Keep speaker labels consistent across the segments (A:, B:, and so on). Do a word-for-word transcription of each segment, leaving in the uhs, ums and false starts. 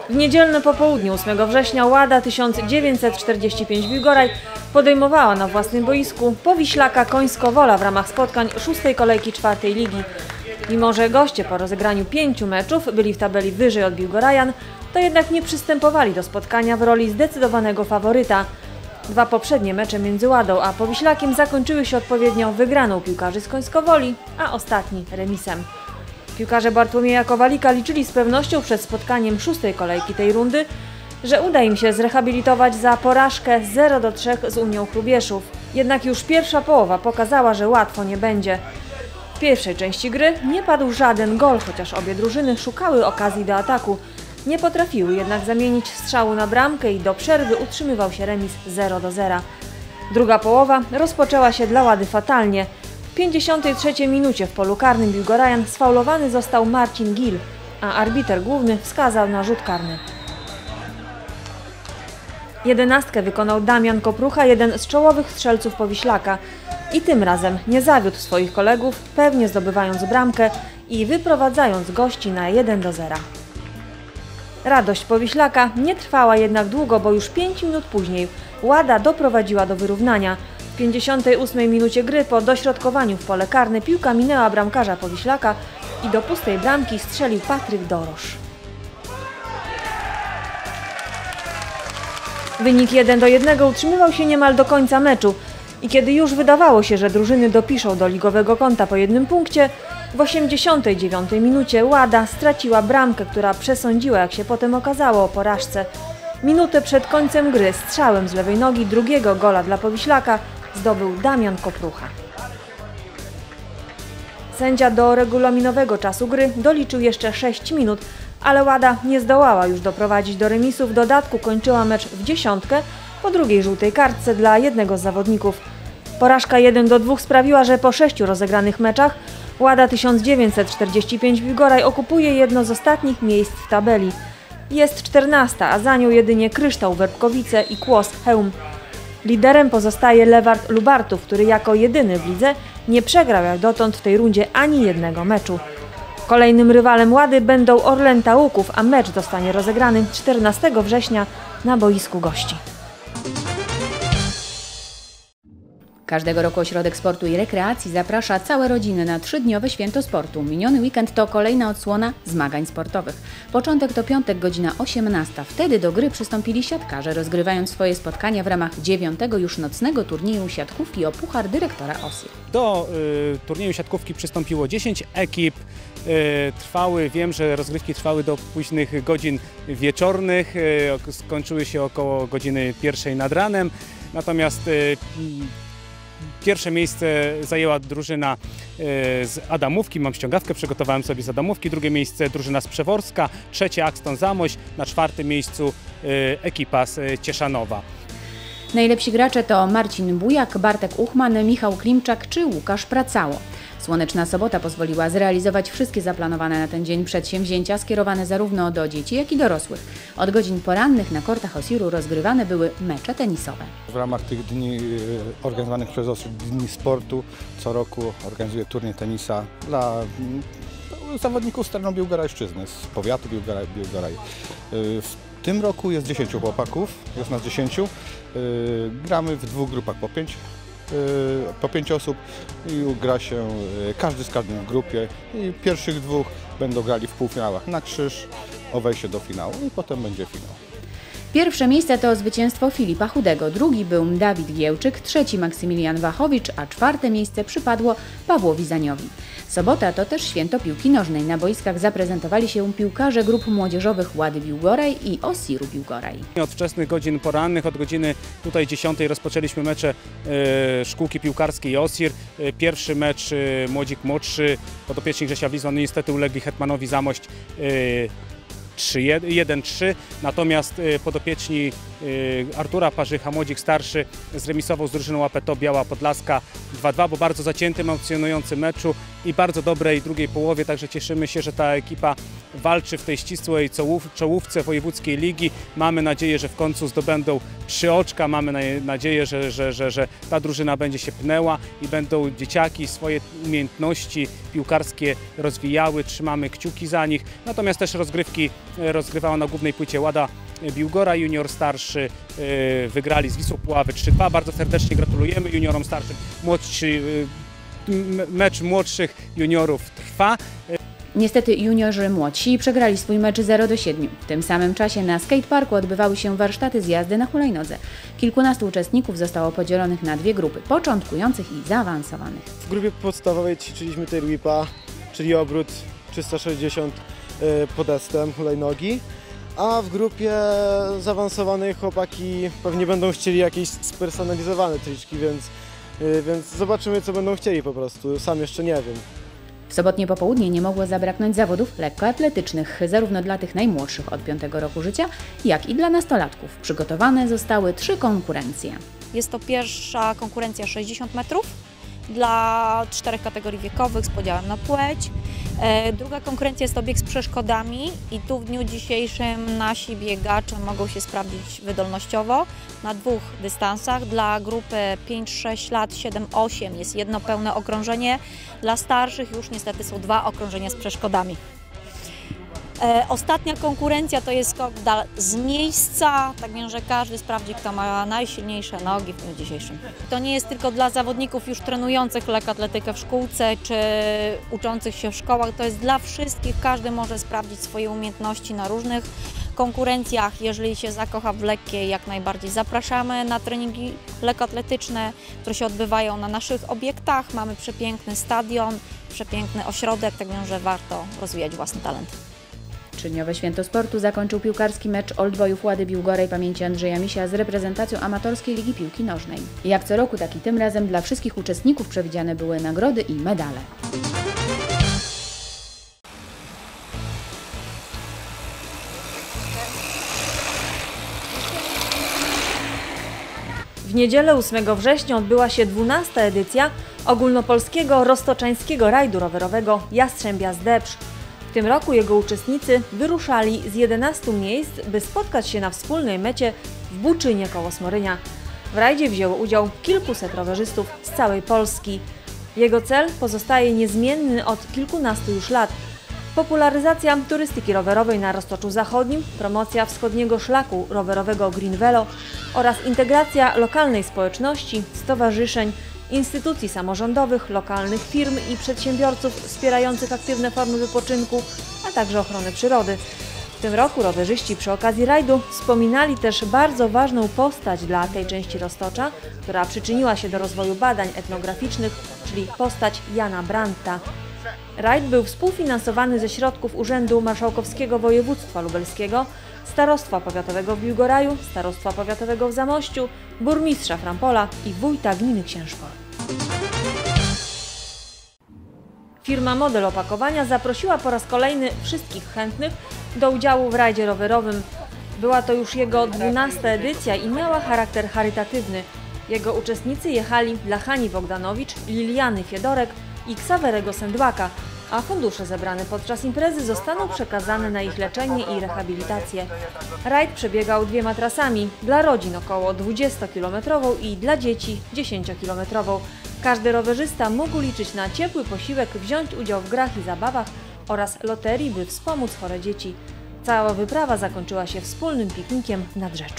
A: W niedzielne popołudnie ósmego września Łada tysiąc dziewięćset czterdzieści pięć Biłgoraj podejmowała na własnym boisku Powiślaka Końsko-Wola w ramach spotkań szóstej kolejki czwartej ligi. Mimo że goście po rozegraniu pięciu meczów byli w tabeli wyżej od Biłgorajan, to jednak nie przystępowali do spotkania w roli zdecydowanego faworyta. Dwa poprzednie mecze między Ładą a Powiślakiem zakończyły się odpowiednio wygraną piłkarzy z Końsko-Woli, a ostatni remisem. Piłkarze Bartłomieja Kowalika liczyli z pewnością przed spotkaniem szóstej kolejki tej rundy, że uda im się zrehabilitować za porażkę zero do trzech z Unią Hrubieszów. Jednak już pierwsza połowa pokazała, że łatwo nie będzie. W pierwszej części gry nie padł żaden gol, chociaż obie drużyny szukały okazji do ataku. Nie potrafiły jednak zamienić strzału na bramkę i do przerwy utrzymywał się remis zero do zera. Druga połowa rozpoczęła się dla Łady fatalnie. W pięćdziesiątej trzeciej minucie w polu karnym Biłgorajan sfaulowany został Marcin Gil, a arbiter główny wskazał na rzut karny. Jedenastkę wykonał Damian Koprucha, jeden z czołowych strzelców Powiślaka. I tym razem nie zawiódł swoich kolegów, pewnie zdobywając bramkę i wyprowadzając gości na jeden do zera. Radość Powiślaka nie trwała jednak długo, bo już pięć minut później Łada doprowadziła do wyrównania. W pięćdziesiątej ósmej minucie gry po dośrodkowaniu w pole karne piłka minęła bramkarza Powiślaka i do pustej bramki strzelił Patryk Dorosz. Wynik jeden do jednego utrzymywał się niemal do końca meczu i kiedy już wydawało się, że drużyny dopiszą do ligowego konta po jednym punkcie, w osiemdziesiątej dziewiątej minucie Łada straciła bramkę, która przesądziła, jak się potem okazało, o porażce. Minutę przed końcem gry strzałem z lewej nogi drugiego gola dla Powiślaka zdobył Damian Koprucha. Sędzia do regulaminowego czasu gry doliczył jeszcze sześć minut, ale Łada nie zdołała już doprowadzić do remisu. W dodatku kończyła mecz w dziesiątkę po drugiej żółtej kartce dla jednego z zawodników. Porażka jeden do dwóch sprawiła, że po sześciu rozegranych meczach Łada tysiąc dziewięćset czterdzieści pięć Biłgoraj okupuje jedno z ostatnich miejsc w tabeli. Jest czternasta, a za nią jedynie Kryształ Werbkowice i Kłos Chełm. Liderem pozostaje Lewart Lubartów, który jako jedyny w lidze nie przegrał jak dotąd w tej rundzie ani jednego meczu. Kolejnym rywalem Łady będą Orlęta Łuków, a mecz zostanie rozegrany czternastego września na boisku gości.
B: Każdego roku Ośrodek Sportu i Rekreacji zaprasza całe rodziny na trzydniowe święto sportu. Miniony weekend to kolejna odsłona zmagań sportowych. Początek to piątek, godzina osiemnasta. Wtedy do gry przystąpili siatkarze, rozgrywając swoje spotkania w ramach dziewiątego już nocnego turnieju siatkówki o Puchar Dyrektora Osir.
C: Do y, turnieju siatkówki przystąpiło dziesięć ekip. Y, trwały, wiem, że rozgrywki trwały do późnych godzin wieczornych. Y, skończyły się około godziny pierwszej nad ranem. Natomiast y, Pierwsze miejsce zajęła drużyna z Adamówki, mam ściągawkę, przygotowałem sobie z Adamówki. Drugie miejsce drużyna z Przeworska, trzecie Axton Zamość, na czwartym miejscu ekipa z Cieszanowa.
B: Najlepsi gracze to Marcin Bujak, Bartek Uchman, Michał Klimczak czy Łukasz Pracało. Słoneczna sobota pozwoliła zrealizować wszystkie zaplanowane na ten dzień przedsięwzięcia skierowane zarówno do dzieci, jak i dorosłych. Od godzin porannych na kortach Osiru rozgrywane były mecze tenisowe.
D: W ramach tych dni organizowanych przez Osir Dni Sportu co roku organizuje turniej tenisa dla zawodników z terenu Biłgorajszczyzny, z powiatu Biłgoraj. Biłgoraj. W tym roku jest dziesięciu chłopaków, jest nas dziesięciu. Gramy w dwóch grupach po pięć. po pięć osób i gra się każdy z każdym w grupie i pierwszych dwóch będą grali w półfinałach na krzyż o wejście do finału i potem będzie finał.
B: Pierwsze miejsce to zwycięstwo Filipa Chudego, drugi był Dawid Giełczyk, trzeci Maksymilian Wachowicz, a czwarte miejsce przypadło Pawłowi Zaniowi. Sobota to też święto piłki nożnej. Na boiskach zaprezentowali się piłkarze grup młodzieżowych Łady Biłgoraj i Osiru Biłgoraj.
C: Od wczesnych godzin porannych, od godziny tutaj dziesiątej rozpoczęliśmy mecze e, szkółki piłkarskiej Osir. E, pierwszy mecz e, młodzik młodszy, podopieczni Grzesia Wizła, no niestety ulegli Hetmanowi Zamość e, jeden trzy, natomiast podopieczni Artura Parzycha, młodzik starszy, zremisował z drużyną A P T O Biała Podlaska dwa dwa, bo bardzo zaciętym, emocjonującym meczu i bardzo dobrej drugiej połowie, także cieszymy się, że ta ekipa walczy w tej ścisłej czołówce wojewódzkiej ligi. Mamy nadzieję, że w końcu zdobędą trzy oczka, mamy nadzieję, że, że, że, że ta drużyna będzie się pnęła i będą dzieciaki swoje umiejętności piłkarskie rozwijały, trzymamy kciuki za nich. Natomiast też rozgrywki rozgrywała na głównej płycie Łada Biłgora junior starszy, wygrali z Wisłą Puławy trzy dwa. Bardzo serdecznie gratulujemy juniorom starszym. Młodszy, mecz młodszych juniorów trwa.
B: Niestety juniorzy młodsi przegrali swój mecz zero do siedmiu. W tym samym czasie na skateparku odbywały się warsztaty z jazdy na hulajnodze. Kilkunastu uczestników zostało podzielonych na dwie grupy, początkujących i zaawansowanych.
E: W grupie podstawowej ćwiczyliśmy tail whipa, czyli obrót trzysta sześćdziesiąt podestem hulajnogi, a w grupie zaawansowanej chłopaki pewnie będą chcieli jakieś spersonalizowane triczki, więc, więc zobaczymy, co będą chcieli po prostu, sam jeszcze nie wiem.
B: W sobotnie popołudnie nie mogło zabraknąć zawodów lekkoatletycznych, zarówno dla tych najmłodszych od piątego roku życia, jak i dla nastolatków. Przygotowane zostały trzy konkurencje.
F: Jest to pierwsza konkurencja sześćdziesiąt metrów dla czterech kategorii wiekowych z podziałem na płeć. Druga konkurencja jest to bieg z przeszkodami i tu w dniu dzisiejszym nasi biegacze mogą się sprawdzić wydolnościowo na dwóch dystansach. Dla grupy pięć sześć lat, siedem osiem jest jedno pełne okrążenie, dla starszych już niestety są dwa okrążenia z przeszkodami. E, ostatnia konkurencja to jest skok z miejsca, tak więc, że każdy sprawdzi, kto ma najsilniejsze nogi w dniu dzisiejszym. To nie jest tylko dla zawodników już trenujących lekkoatletykę w szkółce czy uczących się w szkołach, to jest dla wszystkich, każdy może sprawdzić swoje umiejętności na różnych konkurencjach. Jeżeli się zakocha w lekkiej, jak najbardziej zapraszamy na treningi lekkoatletyczne, które się odbywają na naszych obiektach. Mamy przepiękny stadion, przepiękny ośrodek, tak więc, że warto rozwijać własny talent.
B: Trzydniowe Święto Sportu zakończył piłkarski mecz Oldboyów Łady Biłgoraj pamięci Andrzeja Misia z reprezentacją amatorskiej Ligi Piłki Nożnej. Jak co roku, tak i tym razem dla wszystkich uczestników przewidziane były nagrody i medale.
A: W niedzielę ósmego września odbyła się dwunasta edycja ogólnopolskiego roztoczańskiego rajdu rowerowego Jastrzębia Zdebsz. W tym roku jego uczestnicy wyruszali z jedenastu miejsc, by spotkać się na wspólnej mecie w Buczynie koło Smorynia. W rajdzie wzięło udział kilkuset rowerzystów z całej Polski. Jego cel pozostaje niezmienny od kilkunastu już lat. Popularyzacja turystyki rowerowej na Roztoczu Zachodnim, promocja wschodniego szlaku rowerowego Green Velo oraz integracja lokalnej społeczności, stowarzyszeń, instytucji samorządowych, lokalnych firm i przedsiębiorców wspierających aktywne formy wypoczynku, a także ochronę przyrody. W tym roku rowerzyści przy okazji rajdu wspominali też bardzo ważną postać dla tej części Roztocza, która przyczyniła się do rozwoju badań etnograficznych, czyli postać Jana Brandta. Rajd był współfinansowany ze środków Urzędu Marszałkowskiego Województwa Lubelskiego, Starostwa Powiatowego w Biłgoraju, Starostwa Powiatowego w Zamościu, burmistrza Frampola i wójta gminy Księżpol. Firma Model Opakowania zaprosiła po raz kolejny wszystkich chętnych do udziału w rajdzie rowerowym. Była to już jego dwunasta edycja i miała charakter charytatywny. Jego uczestnicy jechali dla Hani Bogdanowicz, Liliany Fiedorek i Ksawerego Sędłaka, a fundusze zebrane podczas imprezy zostaną przekazane na ich leczenie i rehabilitację. Rajd przebiegał dwiema trasami, dla rodzin około dwudziestokilometrową i dla dzieci dziesięciokilometrową. Każdy rowerzysta mógł liczyć na ciepły posiłek, wziąć udział w grach i zabawach oraz loterii, by wspomóc chore dzieci. Cała wyprawa zakończyła się wspólnym piknikiem w Nadrzeczu.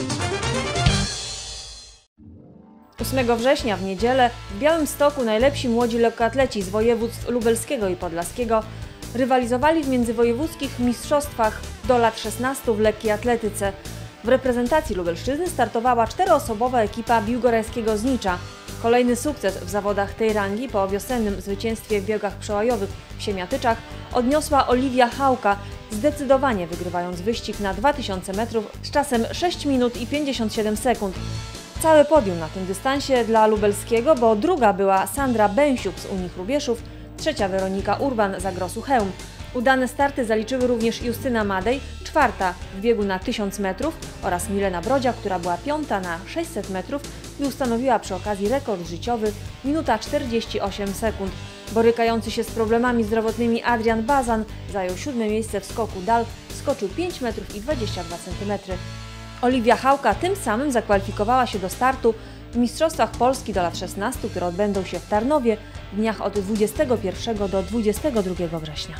A: ósmego września w niedzielę w Białymstoku najlepsi młodzi lekkoatleci z województw lubelskiego i podlaskiego rywalizowali w międzywojewódzkich mistrzostwach do lat szesnastu w lekkiej atletyce. W reprezentacji Lubelszczyzny startowała czteroosobowa ekipa biłgorajskiego Znicza. Kolejny sukces w zawodach tej rangi po wiosennym zwycięstwie w biegach przełajowych w Siemiatyczach odniosła Oliwia Hałka, zdecydowanie wygrywając wyścig na dwa tysiące metrów z czasem sześć minut i pięćdziesiąt siedem sekund. Całe podium na tym dystansie dla lubelskiego, bo druga była Sandra Bęsiuk z Unii Hrubieszów, trzecia Weronika Urban z Agrosu Chełm. Udane starty zaliczyły również Justyna Madej, czwarta w biegu na tysiąc metrów oraz Milena Brodzia, która była piąta na sześćset metrów i ustanowiła przy okazji rekord życiowy minuta czterdzieści osiem sekund. Borykający się z problemami zdrowotnymi Adrian Bazan zajął siódme miejsce w skoku dal, skoczył pięć metrów i dwadzieścia dwa centymetry. Oliwia Chałka tym samym zakwalifikowała się do startu w Mistrzostwach Polski do lat szesnastu, które odbędą się w Tarnowie w dniach od dwudziestego pierwszego do dwudziestego drugiego września.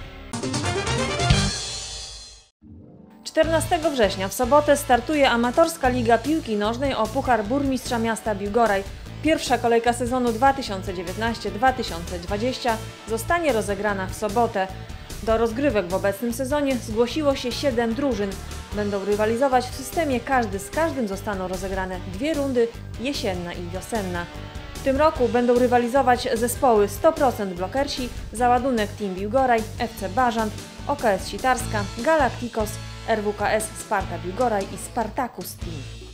A: czternastego września w sobotę startuje amatorska Liga Piłki Nożnej o Puchar Burmistrza Miasta Biłgoraj. Pierwsza kolejka sezonu dwa tysiące dziewiętnasty dwa tysiące dwudziesty zostanie rozegrana w sobotę. Do rozgrywek w obecnym sezonie zgłosiło się siedem drużyn. Będą rywalizować w systemie każdy z każdym, zostaną rozegrane dwie rundy, jesienna i wiosenna. W tym roku będą rywalizować zespoły sto procent Blokersi, Załadunek Team Biłgoraj, F C Bażant, O K S Sitarska, Galacticos, R W K S Sparta Biłgoraj i Spartacus Team.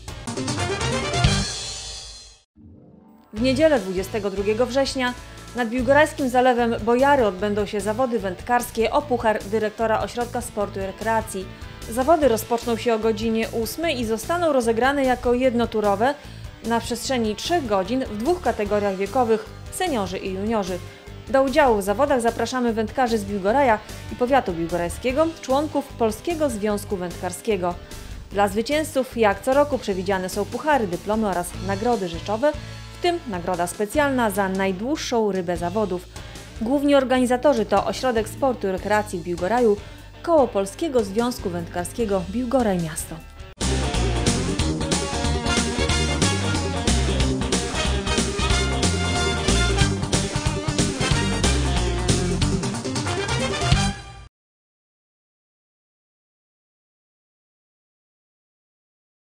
A: W niedzielę dwudziestego drugiego września nad biłgorajskim zalewem Bojary odbędą się zawody wędkarskie o puchar dyrektora Ośrodka Sportu i Rekreacji. Zawody rozpoczną się o godzinie ósmej i zostaną rozegrane jako jednoturowe na przestrzeni trzech godzin w dwóch kategoriach wiekowych – seniorzy i juniorzy. Do udziału w zawodach zapraszamy wędkarzy z Biłgoraja i powiatu biłgorajskiego, członków Polskiego Związku Wędkarskiego. Dla zwycięzców, jak co roku, przewidziane są puchary, dyplomy oraz nagrody rzeczowe, w tym nagroda specjalna za najdłuższą rybę zawodów. Główni organizatorzy to Ośrodek Sportu i Rekreacji w Biłgoraju, Koło Polskiego Związku Wędkarskiego Biłgoraj Miasto.